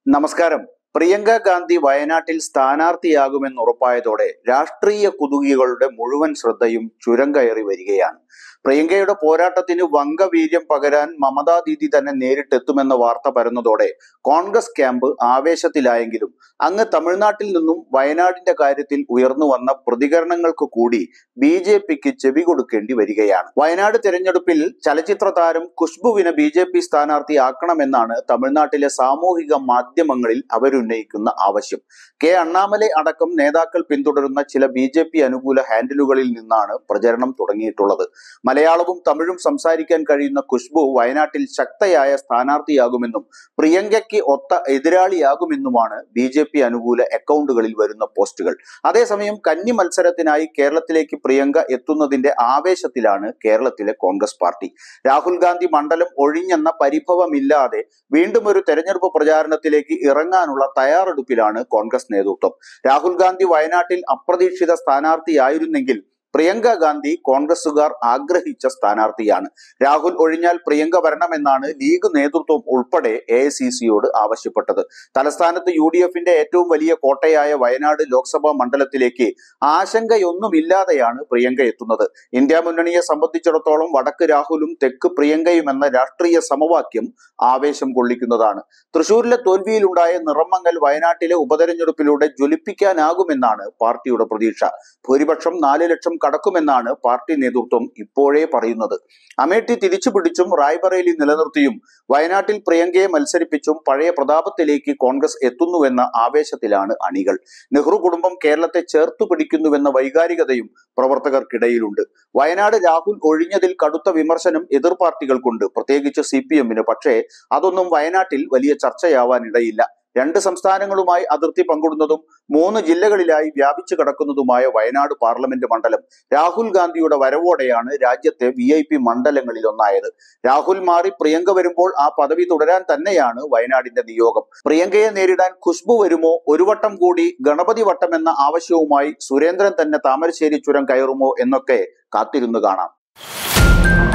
നമസ്കാരം. പ്രിയങ്ക ഗാന്ധി വയനാട്ടിൽ സ്ഥാനാർത്ഥിയാകുമെന്നുറപ്പായതോടെ രാഷ്ട്രീയ കുതുകികളുടെ മുഴുവൻ ശ്രദ്ധയും ചുരം കയറി വരികയാണ്. പ്രിയങ്കയുടെ പോരാട്ടത്തിന് വങ്കവീര്യം പകരാൻ മമതാ ദീദി തന്നെ നേരിട്ടെത്തുമെന്ന വാർത്ത പരന്നതോടെ കോൺഗ്രസ് ക്യാമ്പ് ആവേശത്തിലായെങ്കിലും അങ്ങ് തമിഴ്നാട്ടിൽ നിന്നും വയനാടിന്റെ കാര്യത്തിൽ ഉയർന്നു വന്ന പ്രതികരണങ്ങൾക്ക് കൂടി BJPക്ക് ചെവി കൊടുക്കേണ്ടി വരികയാണ്. വയനാട് തെരഞ്ഞെടുപ്പിൽ ചലച്ചിത്ര താരം ഖുശ്ബുവിനെ BJP സ്ഥാനാർത്ഥിയാക്കണമെന്നാണ് തമിഴ്നാട്ടിലെ സാമൂഹിക മാധ്യമങ്ങളിൽ അവരുന്നയിക്കുന്ന ആവശ്യം. കെ അണ്ണാമലൈ അടക്കം നേതാക്കൾ പിന്തുടരുന്ന ചില BJP അനുകൂല ഹാൻഡിലുകളിൽ നിന്നാണ് പ്രചരണം തുടങ്ങിയിട്ടുള്ളത്. മലയാളവും തമിഴും സംസാരിക്കാൻ കഴിയുന്ന ഖുശ്ബു വയനാട്ടിൽ ശക്തയായ സ്ഥാനാർത്ഥിയാകുമെന്നും പ്രിയങ്കയ്ക്ക് ഒത്ത എതിരാളിയാകുമെന്നുമാണ് BJP അനുകൂല അക്കൗണ്ടുകളിൽ വരുന്ന പോസ്റ്റുകൾ. അതേസമയം കന്നി മത്സരത്തിനായി കേരളത്തിലേക്ക് പ്രിയങ്ക എത്തുന്നതിന്റെ ആവേശത്തിലാണ് കേരളത്തിലെ കോൺഗ്രസ് പാർട്ടി. രാഹുൽ ഗാന്ധി മണ്ഡലം ഒഴിഞ്ഞെന്ന പരിഭവമില്ലാതെ വീണ്ടും ഒരു തെരഞ്ഞെടുപ്പ് പ്രചാരണത്തിലേക്ക് ഇറങ്ങാനുള്ള തയ്യാറെടുപ്പിലാണ് കോൺഗ്രസ് നേതൃത്വം. രാഹുൽ ഗാന്ധി വയനാട്ടിൽ അപ്രതീക്ഷിത സ്ഥാനാർത്ഥിയായിരുന്നെങ്കിൽ പ്രിയങ്ക ഗാന്ധി കോൺഗ്രസുകാർ ആഗ്രഹിച്ച സ്ഥാനാർത്ഥിയാണ്. രാഹുൽ ഒഴിഞ്ഞാൽ പ്രിയങ്ക വരണമെന്നാണ് ലീഗ് നേതൃത്വം ഉൾപ്പെടെ AICCയോട് ആവശ്യപ്പെട്ടത്. തലസ്ഥാനത്ത് UDFന്റെ ഏറ്റവും വലിയ കോട്ടയായ വയനാട് ലോക്സഭാ മണ്ഡലത്തിലേക്ക് ആശങ്കയൊന്നുമില്ലാതെയാണ് പ്രിയങ്ക എത്തുന്നത്. ഇന്ത്യ മുന്നണിയെ സംബന്ധിച്ചിടത്തോളം വടക്ക് രാഹുലും തെക്ക് പ്രിയങ്കയും എന്ന രാഷ്ട്രീയ സമവാക്യം ആവേശം കൊള്ളിക്കുന്നതാണ്. തൃശൂരിലെ തോൽവിയിലുണ്ടായ നിറമങ്ങൽ വയനാട്ടിലെ ഉപതെരഞ്ഞെടുപ്പിലൂടെ ജ്വലിപ്പിക്കാനാകുമെന്നാണ് പാർട്ടിയുടെ പ്രതീക്ഷ. ഭൂരിപക്ഷം 4 ലക്ഷം കടക്കുമെന്നാണ് പാർട്ടി നേതൃത്വം ഇപ്പോഴേ പറയുന്നത്. അമേഠി തിരിച്ചുപിടിച്ചും റായ്ബറേലി നിലനിർത്തിയും വയനാട്ടിൽ പ്രിയങ്കയെ മത്സരിപ്പിച്ചും പഴയ പ്രതാപത്തിലേക്ക് കോൺഗ്രസ് എത്തുന്നുവെന്ന ആവേശത്തിലാണ് അണികൾ. നെഹ്റു കുടുംബം കേരളത്തെ ചേർത്തു പിടിക്കുന്നുവെന്ന വൈകാരികതയും പ്രവർത്തകർക്കിടയിലുണ്ട്. വയനാട് രാഹുൽ ഒഴിഞ്ഞതിൽ കടുത്ത വിമർശനം എതിർ പാർട്ടികൾക്കുണ്ട്, പ്രത്യേകിച്ച് CPMന്. പക്ഷേ അതൊന്നും വയനാട്ടിൽ വലിയ ചർച്ചയാവാനിടയില്ല. 2 സംസ്ഥാനങ്ങളുമായി അതിർത്തി പങ്കിടുന്നതും 3 ജില്ലകളിലായി വ്യാപിച്ചു കിടക്കുന്നതുമായ വയനാട് പാർലമെന്റ് മണ്ഡലം രാഹുൽ ഗാന്ധിയുടെ വരവോടെയാണ് രാജ്യത്തെ VIP മണ്ഡലങ്ങളിൽ ഒന്നായത്. രാഹുൽ മാറി പ്രിയങ്ക വരുമ്പോൾ ആ പദവി തുടരാൻ തന്നെയാണ് വയനാടിന്റെ നിയോഗം. പ്രിയങ്കയെ നേരിടാൻ ഖുശ്ബു വരുമോ? ഒരു വട്ടം കൂടി ഗണപതി വട്ടം എന്ന ആവശ്യവുമായി സുരേന്ദ്രൻ തന്നെ താമരശ്ശേരി ചുരം കയറുമോ എന്നൊക്കെ കാത്തിരുന്നു കാണാം.